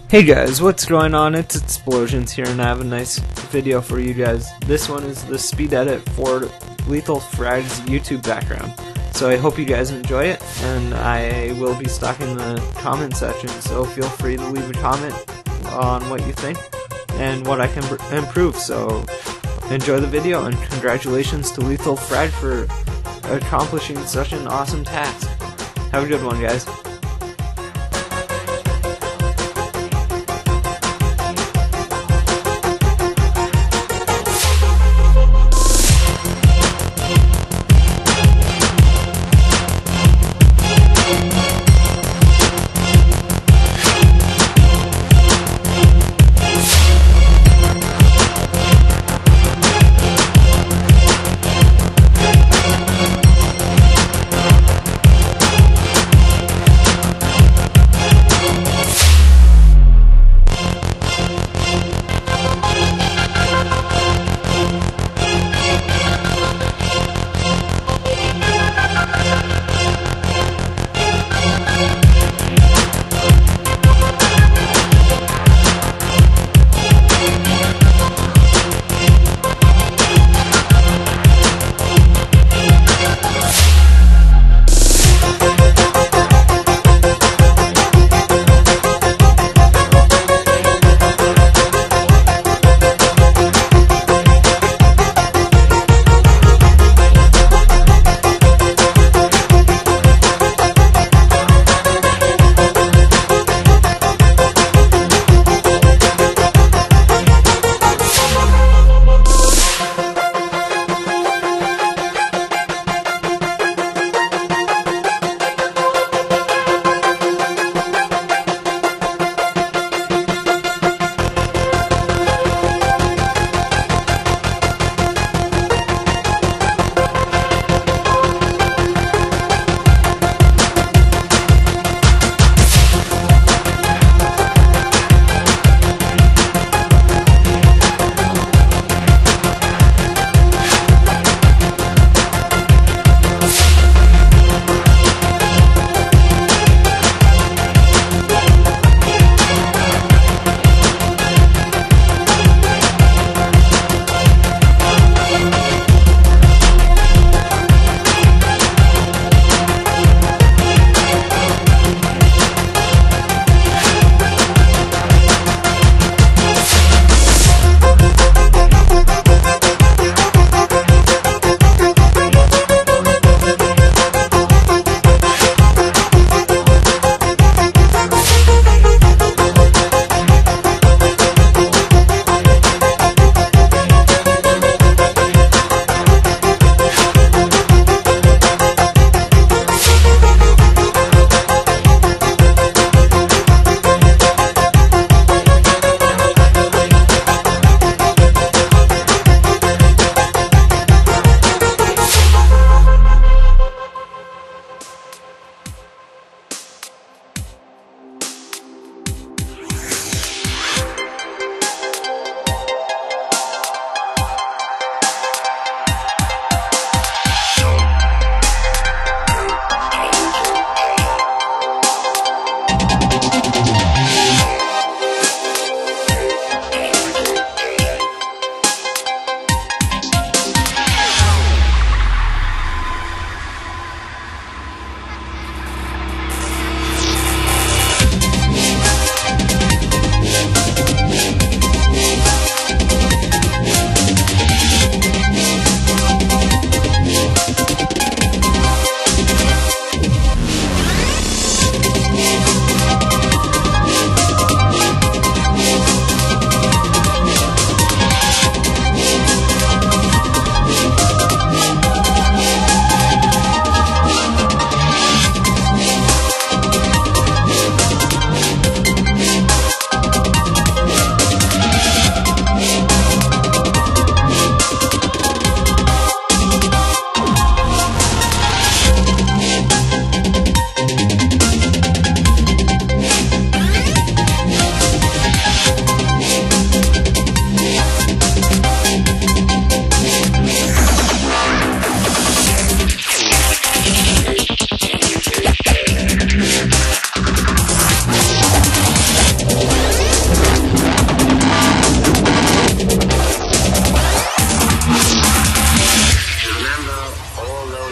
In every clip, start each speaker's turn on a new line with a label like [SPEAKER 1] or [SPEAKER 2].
[SPEAKER 1] Hey guys, what's going on? It's Xxplosions here, and I have a nice video for you guys. This one is the speed edit for LethalFrag's YouTube background. So I hope you guys enjoy it, and I will be stocking the comment section, so feel free to leave a comment on what you think and what I can improve. So enjoy the video, and congratulations to LethalFrag for accomplishing such an awesome task. Have a good one, guys.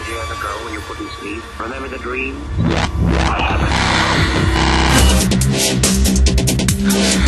[SPEAKER 2] you as a girl when you couldn't sleep? Remember the dream? I haven't.